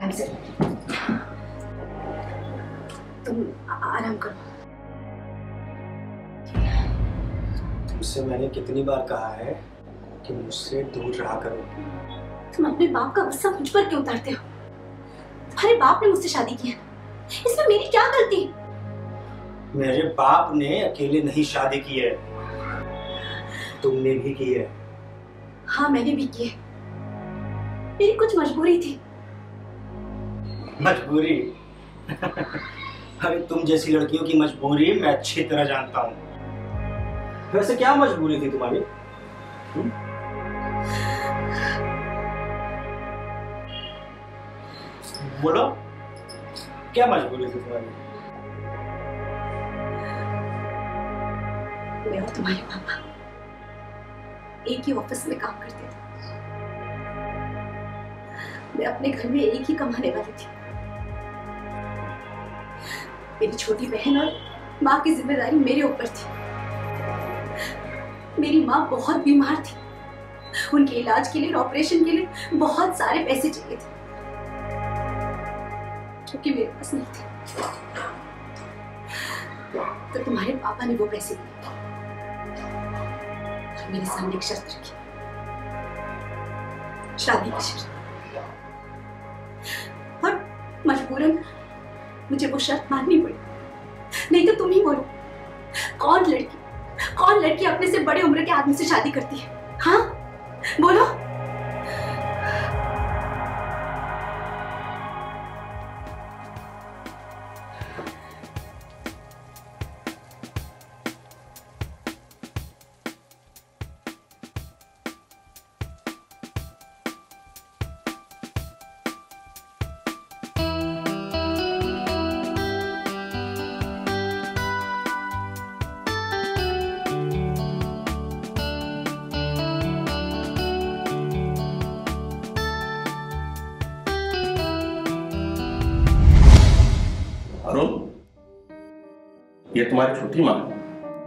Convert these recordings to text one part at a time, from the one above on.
तुम आराम करो। तुमसे मैंने कितनी बार कहा है कि मुझसे दूर रहा करो। तुम अपने बाप का गुस्सा मुझ पर क्यों उतारते हो? तुम्हारे बाप ने मुझसे शादी की है, इसमें मेरी क्या गलती? मेरे बाप ने अकेले नहीं शादी की है, तुमने भी की है। हाँ मैंने भी की है, मेरी कुछ मजबूरी थी। मजबूरी? अरे तुम जैसी लड़कियों की मजबूरी मैं अच्छी तरह जानता हूँ। वैसे क्या मजबूरी थी तुम्हारी? बोलो, क्या मजबूरी थी तुम्हारी? मैं और तुम्हारे पापा एक ही ऑफिस में काम करते थे। मैं अपने घर में एक ही कमाने वाली थी। मेरी छोटी बहन और माँ की जिम्मेदारी मेरे ऊपर थी। मेरी माँ बहुत बीमार थी, उनके इलाज के लिए, ऑपरेशन के लिए बहुत सारे पैसे चाहिए थे, जो कि मेरे पास नहीं थे। तो तुम्हारे पापा ने वो पैसे दिए और मेरे सामने एक शर्त रखी, शादी की शर्त। और मजबूरन मुझे वो शर्त माननी पड़ी। नहीं तो तुम ही बोलो, कौन लड़की अपने से बड़े उम्र के आदमी से शादी करती है? हाँ बोलो। अरुण, ये तुम्हारी छोटी माँ है।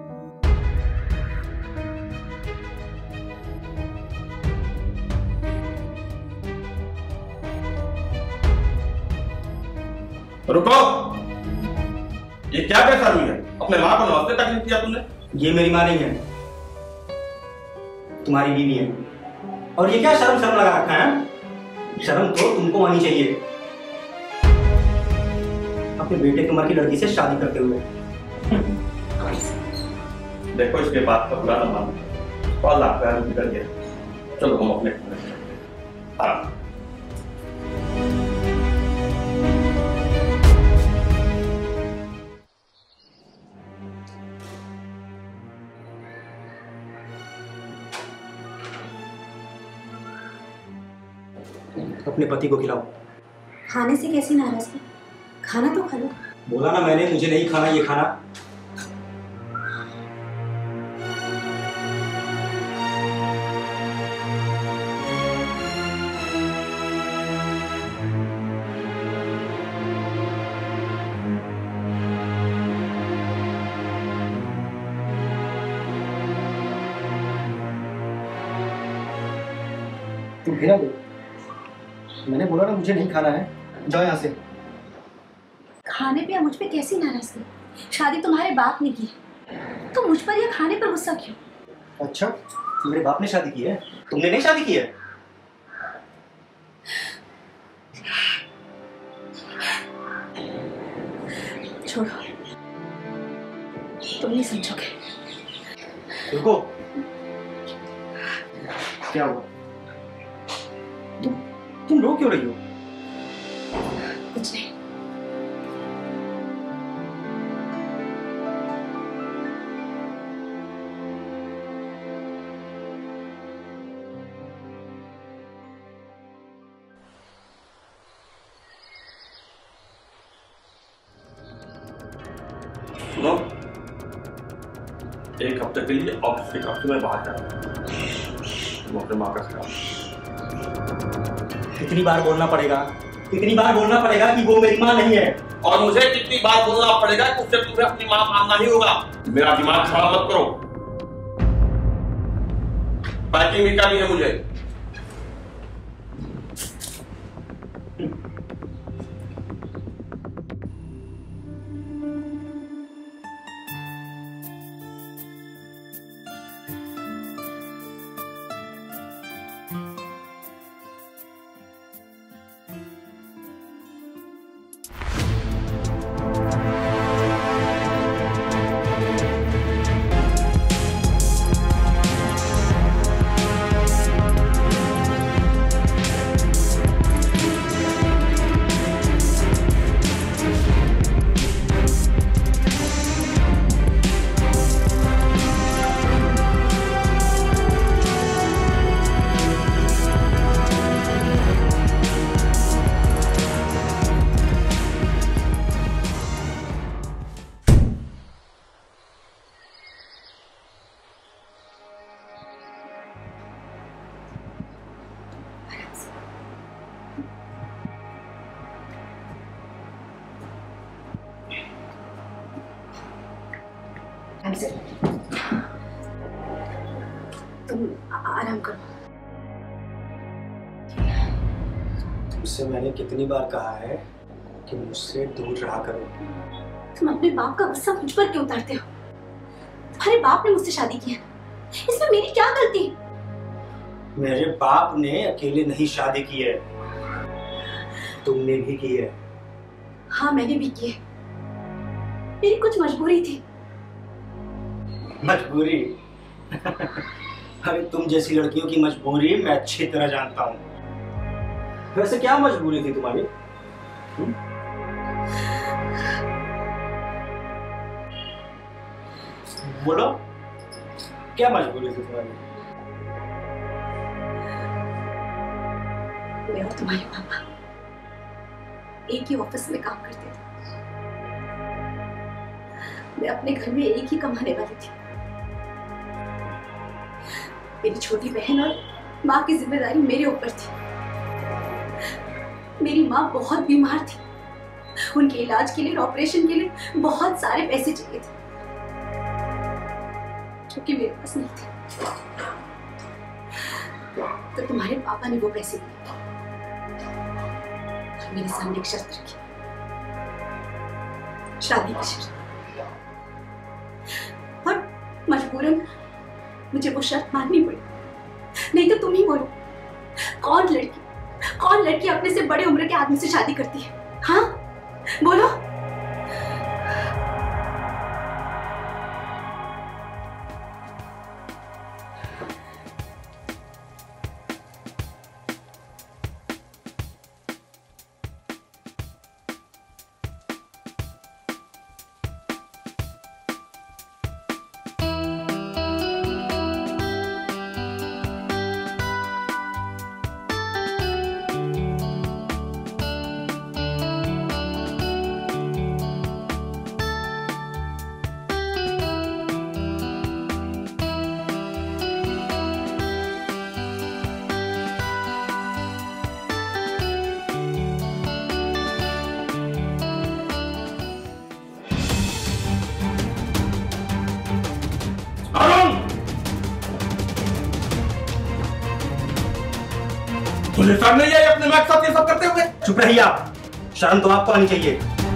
रुको, ये क्या बेशर्मी है? अपने माँ को नमस्ते तक नहीं किया तुमने। ये मेरी माँ नहीं है, तुम्हारी बीवी है। और ये क्या शर्म लगा रखा है? शर्म तो तुमको आनी चाहिए अपने बेटे की उम्र की लड़की से शादी करते हुए। देखो, इसके बाद का बुरा न मानो, और लाख रुपया निकल गया। चलो हम अपने आराम। अपने पति को खिलाओ। खाने से कैसी नाराजगी? खाना तो खा लो। बोला ना मैंने, मुझे नहीं खाना ये खाना। तुम फिर आ गई। मैंने बोला ना मुझे नहीं खाना है, जाओ यहाँ से। खाने पे या मुझ पे कैसी नाराजगी? शादी तुम्हारे बाप ने की, तो मुझ पर या खाने पर गुस्सा क्यों? अच्छा, मेरे बाप ने शादी की है, तुमने नहीं शादी की है? छोड़ो, तुम नहीं समझोगे। रुको, क्या हुआ? तुम रो क्यों रही हो? कुछ नहीं। सुनो, एक हफ्ते के लिए ऑफिस के हफ्ते में बाहर जा रहा हूं। तुम अपने माँ का ख्याल। कितनी बार बोलना पड़ेगा? कितनी बार बोलना पड़ेगा कि वो मेरी माँ नहीं है? और मुझे कितनी बार बोलना पड़ेगा कि उससे तुम्हें अपनी माँ मानना ही होगा? मेरा दिमाग खराब मत करो। पैकिंग भी करनी है मुझे। आराम करो। तुमसे मैंने कितनी बार कहा है कि मुझसे दूर रहा करो। तुम अपने बाप का गुस्सा मुझ पर क्यों उतारते हो? तुम्हारे बाप ने मुझसे शादी की है, इसमें मेरी क्या गलती? मेरे बाप ने अकेले नहीं शादी की है, तुमने भी की है। हाँ मैंने भी की है, मेरी कुछ मजबूरी थी। मजबूरी? अरे तुम जैसी लड़कियों की मजबूरी मैं अच्छी तरह जानता हूँ। वैसे क्या मजबूरी थी तुम्हारी? बोलो, क्या मजबूरी थी तुम्हारी? मैं और तुम्हारे पापा एक ही ऑफिस में काम करते थे। मैं अपने घर में एक ही कमाने वाली थी। मेरी छोटी बहन और माँ की जिम्मेदारी मेरे ऊपर थी। मेरी माँ बहुत बीमार थी, उनके इलाज के लिए, ऑपरेशन के लिए बहुत सारे पैसे चाहिए थे, जो कि मेरे पास नहीं थे। तो तुम्हारे पापा ने वो पैसे दिए और मेरे सामने एक शर्त रखी, शादी की शर्त। और मजबूरन मुझे वो शर्त माननी पड़ी, नहीं तो तुम ही बोलो, कौन लड़की अपने से बड़े उम्र के आदमी से शादी करती है? हाँ बोलो। तुझे शर्म नहीं आई अपने माँ के साथ ये सब करते हुए? चुप रहिए आप, शर्म तो आपको आनी चाहिए।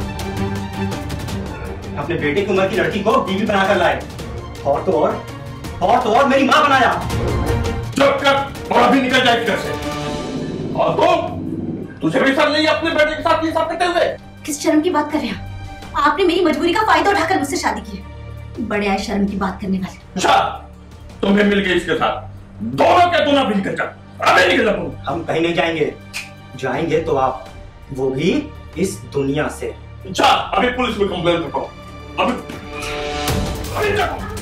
अपने बेटे की उम्र की लड़की को बीवी बनाकर लाए, और तो और मेरी माँ बनाया। चुप कर और अभी निकल जाए घर से। और तुझे भी शर्म नहीं अपने बेटे के साथ ये सब करते हुए? किस शर्म की बात कर रहे हैं? आपने मेरी मजबूरी का फायदा उठाकर मुझसे शादी की है। बड़े आए शर्म की बात करने वाले। अच्छा, तुम्हें मिल गई इसके साथ, दोनों के दोनों भी निकल जा। अबे निकल जा। हम कहीं नहीं जाएंगे तो आप, वो भी इस दुनिया से। अच्छा, अभी पुलिस में कंप्लेंट करता हूँ। अभी